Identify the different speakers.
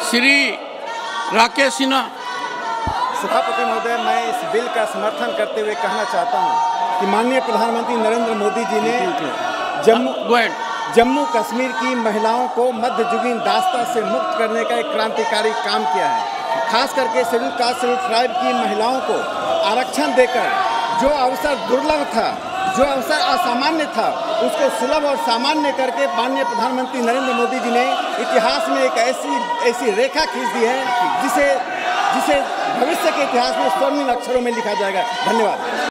Speaker 1: श्री राकेश सिन्हा।
Speaker 2: सभापति महोदय, मैं इस बिल का समर्थन करते हुए कहना चाहता हूं कि माननीय प्रधानमंत्री नरेंद्र मोदी जी ने जम्मू कश्मीर की महिलाओं को मध्ययुगीन दास्ता से मुक्त करने का एक क्रांतिकारी काम किया है। खास करके शेड्यूल कास्ट शेड्यूल ट्राइब की महिलाओं को आरक्षण देकर जो अवसर दुर्लभ था, जो अवसर असामान्य था, उसको सुलभ और सामान्य करके माननीय प्रधानमंत्री नरेंद्र मोदी जी ने इतिहास में एक ऐसी रेखा खींच दी है जिसे भविष्य के इतिहास में स्वर्णिम अक्षरों में लिखा जाएगा। धन्यवाद।